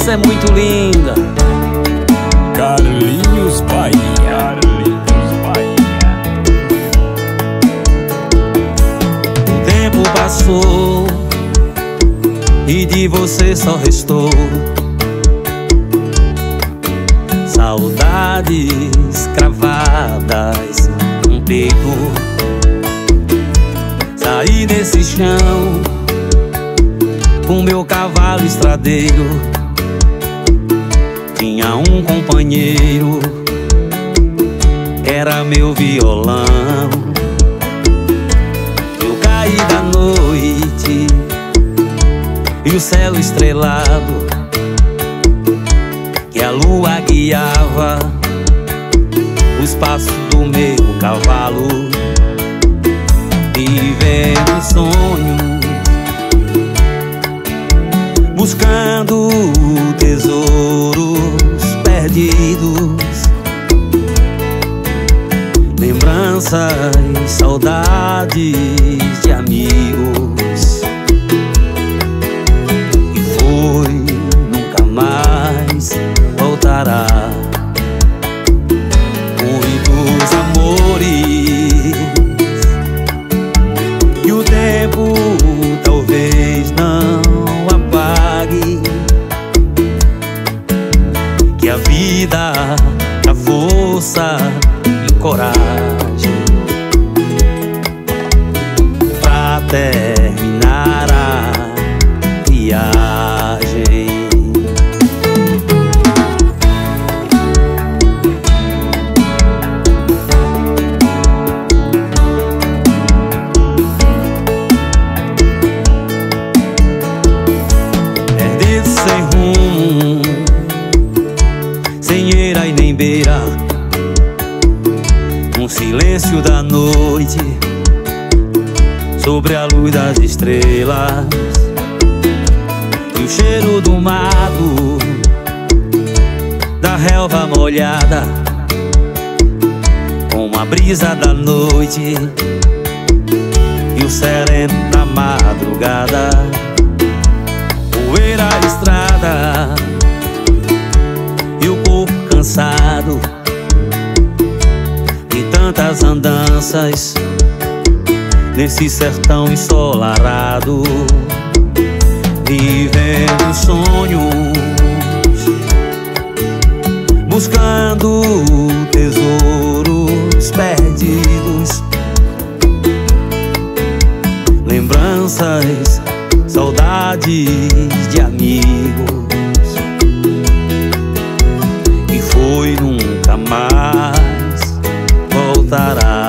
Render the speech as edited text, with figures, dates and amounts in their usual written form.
Você é muito linda. Carlinhos Bahia. O tempo passou e de você só restou saudades cravadas no peito. Saí desse chão com meu cavalo estradeiro. Tinha um companheiro que era meu violão. Eu caí da noite e o céu estrelado, que a lua guiava os passos do meu cavalo. Vivendo sonhos, buscando tesouros perdidos, lembranças, saudades de amigos. E foi, nunca mais voltará. Muitos amores e o tempo talvez não apague, que a vida dá força e coragem pra terminar a viagem. Perdido sem rumo, sem eira e nem beira, um silêncio da noite sobre a luz das estrelas, e o cheiro do mato, da relva molhada, com a brisa da noite e o sereno da madrugada. Poeira a estrada e o corpo cansado de tantas andanças nesse sertão ensolarado. Vivendo sonhos, buscando tesouros perdidos, lembranças, saudades de amigos. E foi, nunca mais voltará.